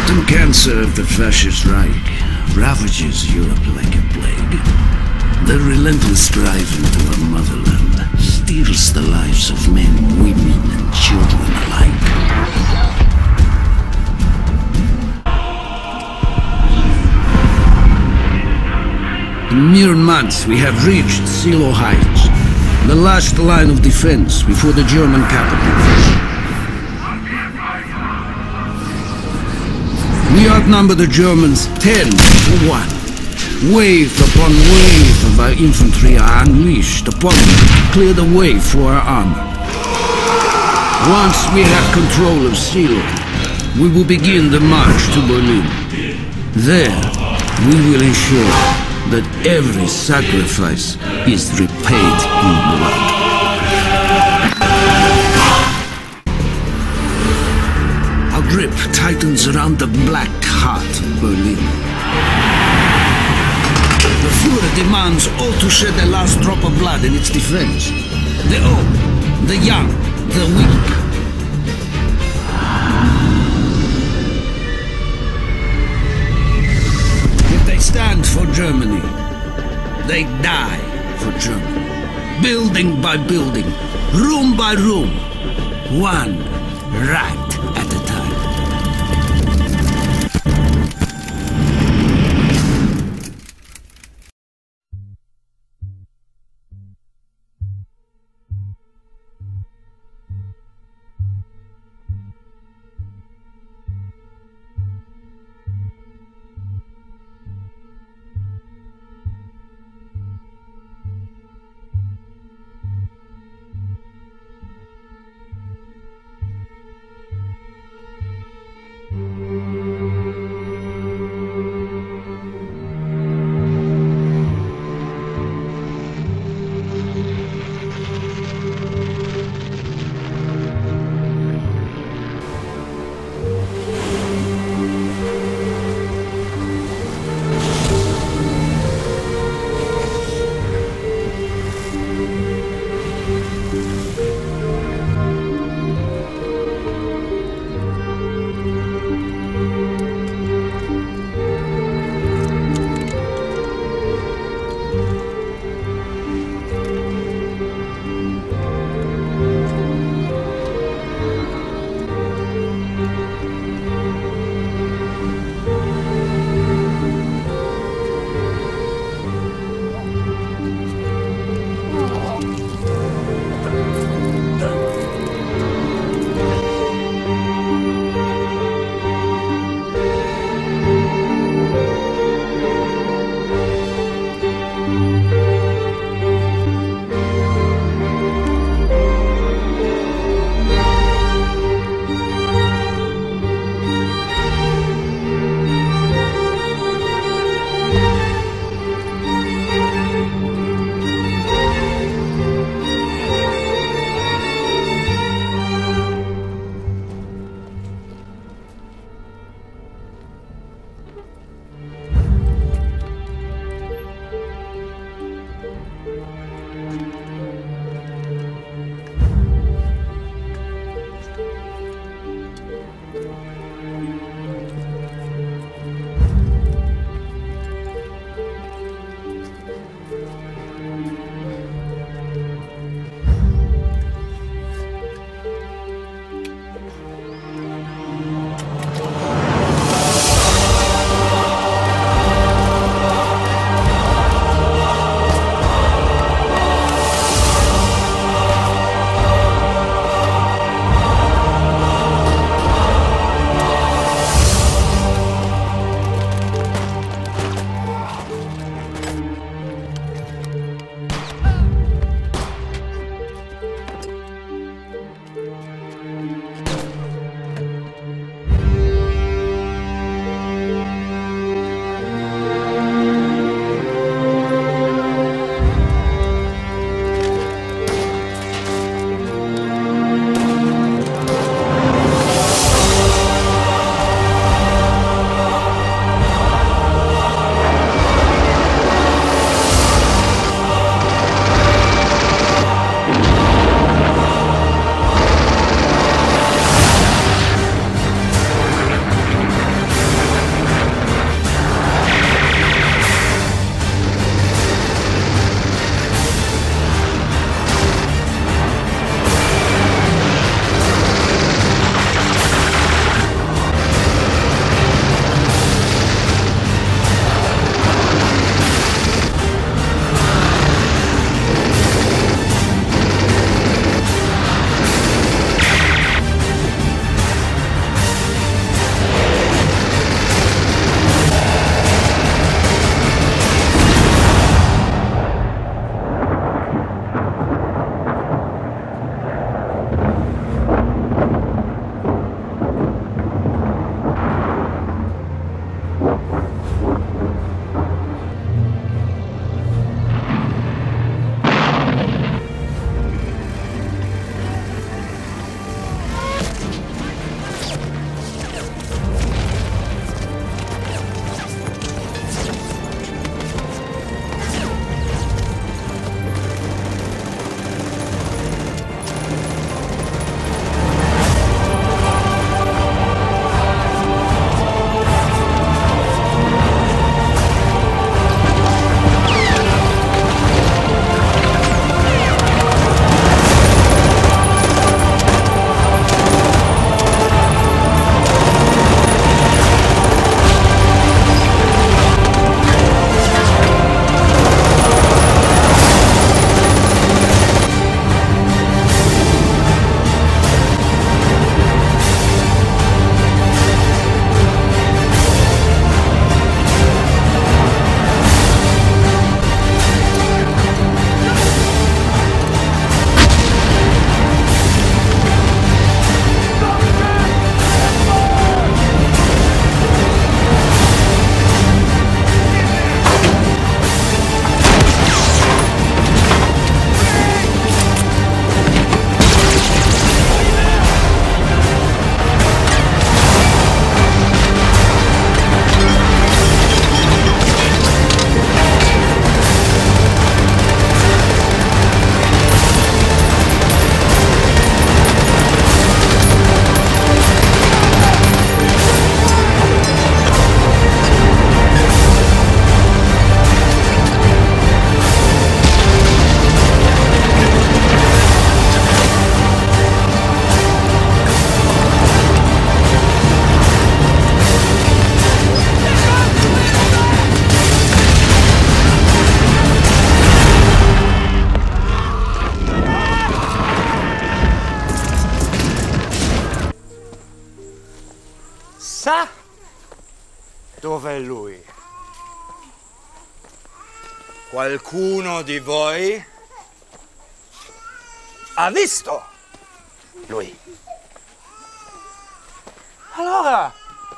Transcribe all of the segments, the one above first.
rotten cancer of the fascist Reich ravages Europe like a plague. The relentless drive into our motherland steals the lives of men, women, and children alike. In mere months, we have reached Silo Heights, the last line of defense before the German capital. We outnumber the Germans 10 to 1. Wave upon wave of our infantry are unleashed upon them to clear the way for our armor. Once we have control of Silo, we will begin the march to Berlin. There, we will ensure that every sacrifice is repaid in blood. Our grip tightens around the black heart of Berlin. The Führer demands all to shed their last drop of blood in its defense. The old, the young, the weak. If they stand for Germany, they die for Germany. Building by building, room by room, one right at a time. Sa dov'è lui? Qualcuno di voi ha visto lui? Allora,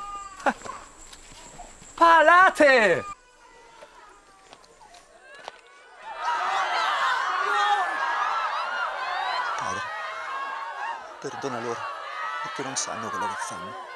parlate! Padre, perdona loro, perché non sanno quello che fanno.